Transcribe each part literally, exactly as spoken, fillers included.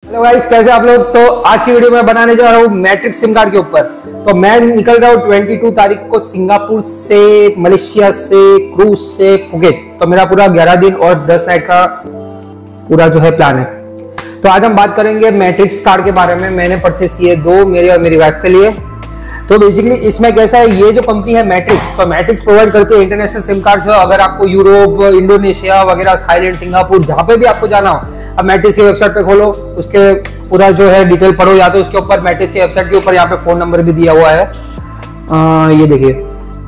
Hello guys, कैसे आप लोग। तो आज की वीडियो में बनाने जा रहा हूँ मैट्रिक्स सिम कार्ड के ऊपर। तो मैं निकल रहा हूँ बाईस तारीख को सिंगापुर से, मलेशिया से, क्रूज से फुकेट। तो मेरा पूरा ग्यारह दिन और दस नाइट का पूरा जो है प्लान है। तो आज हम बात करेंगे मैट्रिक्स कार्ड के बारे में। मैंने परचेस किए दो, मेरे और मेरी वाइफ के लिए। तो बेसिकली इसमें कैसा है, ये जो कंपनी है मैट्रिक्स, तो मैट्रिक्स प्रोवाइड करती है इंटरनेशनल सिम कार्ड। अगर आपको यूरोप, इंडोनेशिया वगैरह, थाईलैंड, सिंगापुर, जहां पे भी आपको जाना हो, अब मैट्रिक्स की वेबसाइट पे खोलो, उसके पूरा जो है डिटेल पढ़ो, या तो उसके ऊपर मैट्रिक्स की वेबसाइट के ऊपर यहाँ पे फोन नंबर भी दिया हुआ है। आ, ये देखिए,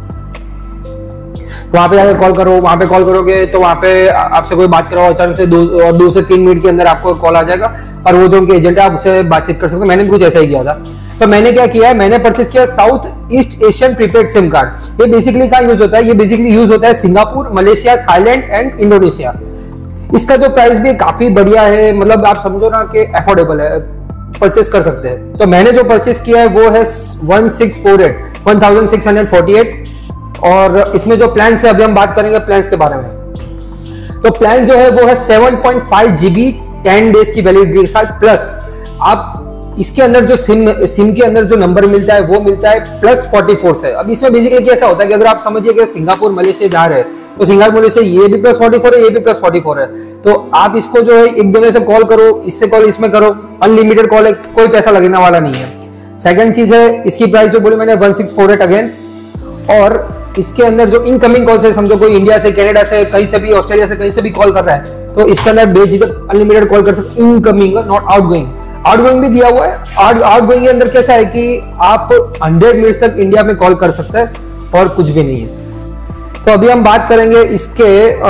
वहां पे जाकर कॉल करो। वहां पे कॉल करोगे तो वहां पे आपसे कोई बात कराओ, अचानक से दो और दो से तीन मिनट के अंदर आपको कॉल आ जाएगा और वो जो उनके एजेंट है आप उससे बातचीत कर सकते हो। मैंने भी कुछ ऐसा ही किया था। तो मैंने क्या किया है, मैंने परचेस किया south east Asian prepaid sim card. ये बेसिकली कहाँ यूज होता है, ये बेसिकली यूज होता है Singapore, Malaysia, Thailand and Indonesia. इसका जो प्राइस भी काफी बढ़िया है, मतलब आप समझो ना कि अफोर्डेबल है, परचेस कर सकते हैं। तो मैंने जो परचेस किया है वो है one six four eight one thousand six hundred forty eight. और इसमें जो प्लान है, अभी हम बात करेंगे प्लान के बारे में। तो प्लान जो है वो है seven point five GB ten days की वैलिडिटी के साथ, प्लस आप इसके अंदर जो सिम सिम के अंदर जो नंबर मिलता है वो मिलता है प्लस फोर्टी फोर से। अब इसमें बेसिकली कैसा होता है कि अगर आप समझिए कि सिंगापुर मलेशिया जा रहे हैं, तो सिंगापुर मलेशिया ये भी प्लस फोर्टी फोर है, ये भी प्लस फोर्टी फोर है। तो आप इसको जो है एक दोनों से कॉल करो, इससे कॉल इसमें करो, अनलिमिटेड कॉल है, कोई पैसा लगने वाला नहीं है। सेकंड चीज है, इसकी प्राइस जो बोली मैंने one six four eight again. और इसके अंदर जो इनकमिंग कॉल है, समझो कोई इंडिया से, कनाडा से, कहीं से भी, ऑस्ट्रेलिया से, कहीं से भी कॉल कर रहा है, तो इसके अंदर बेझिझक अनलिमिटेड कॉल कर सकते। Incoming, not outgoing. आउटगोइंग भी दिया हुआ है। आउटगोइंग के अंदर कैसा है कि आप हंड्रेड मिनट्स तक इंडिया में कॉल कर सकते हैं और कुछ भी नहीं है। तो अभी हम बात करेंगे इसके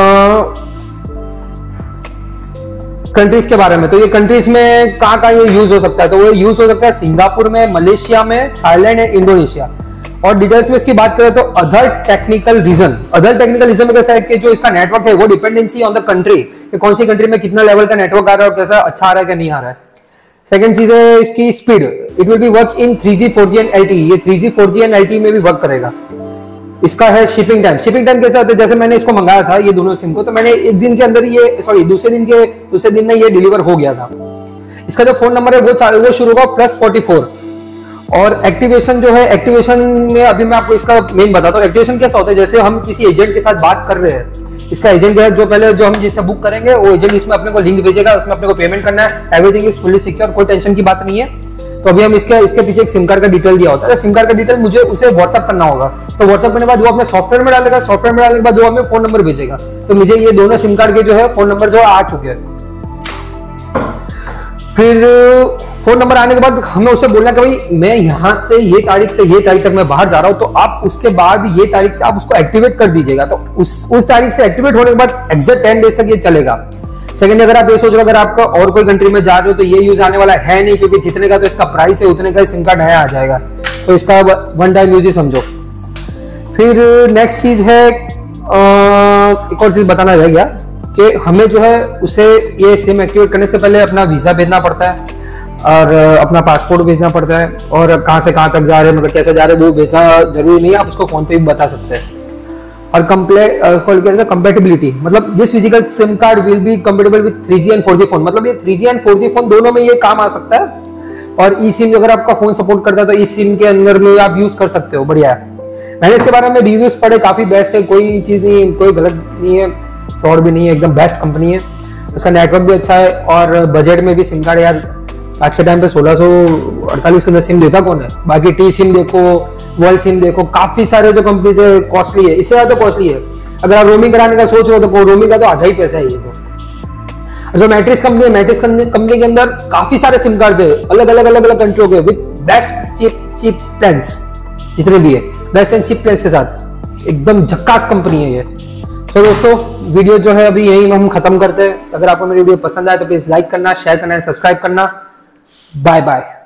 कंट्रीज के बारे में। तो ये कंट्रीज में कहां कहां ये यूज हो सकता है, तो वो यूज हो सकता है सिंगापुर में, मलेशिया में, थाईलैंड एंड इंडोनेशिया। और डिटेल्स में इसकी बात करें तो other technical reason other technical reason में कैसा है कि जो इसका नेटवर्क है वो डिपेंडेंसी ऑन द कंट्री, कि कौन सी कंट्री में कितना लेवल का नेटवर्क आ रहा है और कैसा अच्छा आ रहा है कि नहीं आ रहा है। सेकंड चीज है इसकी speed. It will be work in three G, four G and L T E. ये three G, four G and L T E में भी वर्क करेगा। इसका है शिपिंग टाइम। शिपिंग टाइम कैसा होता है, जैसे मैंने इसको मंगाया था ये दोनों सिम को, तो मैंने एक दिन के अंदर ये सॉरी दूसरे दिन के दूसरे दिन में ये डिलीवर हो गया था। इसका जो फोन नंबर है वो वो शुरू होगा प्लस फोर्टी फोर। और एक्टिवेशन जो है, एक्टिवेशन में अभी मैं आपको इसका मेन बताता हूँ। एक्टिवेशन कैसा होता है, जैसे हम किसी एजेंट के साथ बात कर रहे हैं, इसका एजेंट है जो पहले जो हम जिससे बुक करेंगे, वो एजेंट इसमें अपने को लिंक भेजेगा, उसमें अपने को पेमेंट करना है। एवरीथिंग इज फुली सिक्योर, कोई टेंशन की बात नहीं है। तो अभी हम इसके इसके पीछे एक सिम कार्ड का डिटेल दिया होता है। सिम कार्ड का डिटेल मुझे उसे व्हाट्सएप करना होगा। तो व्हाट्सएप करने के बाद वो अपने सॉफ्टवेयर में डालेगा, सॉफ्टवेयर में डालने के बाद वो हमें फोन नंबर भेजेगा। तो मुझे ये दोनों सिम कार्ड के जो है फोन नंबर जो आ चुके हैं। फिर फोन नंबर आने के बाद हमें उसे बोलना कि भाई मैं यहाँ से ये तारीख से ये तारीख तक मैं बाहर जा रहा हूँ, तो आप उसके बाद ये तारीख से आप उसको एक्टिवेट कर दीजिएगा। तो उस उस तारीख से एक्टिवेट होने के बाद एग्जैक्ट टेन डेज तक ये चलेगा। सेकंड, अगर आप ये सोच रहे हो अगर आपका और कोई कंट्री में जा रहे हो तो ये यूज आने वाला है नहीं, क्योंकि जितने का तो इसका प्राइस है उतने का सिम कार्ड नया आ जाएगा। तो इसका वन टाइम यूज ही समझो। फिर नेक्स्ट चीज है, एक और चीज बताना रह गया कि हमें जो है उसे ये सिम एक्टिवेट करने से पहले अपना वीजा भेजना पड़ता है और अपना पासपोर्ट भेजना पड़ता है, और कहाँ से कहाँ तक जा रहे हैं, मतलब कैसे जा रहे हैं वो भेजना जरूरी नहीं है, आप उसको फोन पे भी बता सकते हैं। और कंपेटिबिलिटी, मतलब this physical sim card will be compatible with three G and four G phone. मतलब ये three G and four G phone दोनों में ये काम आ सकता है। और ई सिम अगर आपका फोन सपोर्ट करता है तो ई सिम के अंदर में आप यूज कर सकते हो। बढ़िया है। मैंने इसके बारे में रिव्यूज पढ़े, काफी बेस्ट है, कोई चीज नहीं, कोई गलत नहीं है, फ्रॉड भी नहीं है, एकदम बेस्ट कंपनी है। उसका नेटवर्क भी अच्छा है और बजट में भी सिम कार्ड यार आज के टाइम पे सोलह सौ अड़तालीस के अंदर सिम देता कौन है। बाकी टी सिम देखो, वर्ल्ड सिम देखो, काफी सारे जो कंपनी से कॉस्टली है, इससे ज्यादा कॉस्टली है। अगर आप रोमिंग कराने का सोच रहे हो तो रोमिंग का तो आधा ही पैसा है ये तो। जो मैट्रिक्स कंपनी है, मैट्रिक्स कंपनी के अंदर काफी सारे सिम कार्ड है, अलग अलग अलग अलग कंट्रियों के, with best cheap cheap plans जितने भी है, बेस्ट एंड चीप प्लान्स के साथ। एकदम झक्कास कंपनी है ये। तो दोस्तों वीडियो जो है अभी यही हम खत्म करते हैं। अगर आपको मेरी वीडियो पसंद आए तो प्लीज लाइक करना, शेयर करना, सब्सक्राइब करना। Bye bye.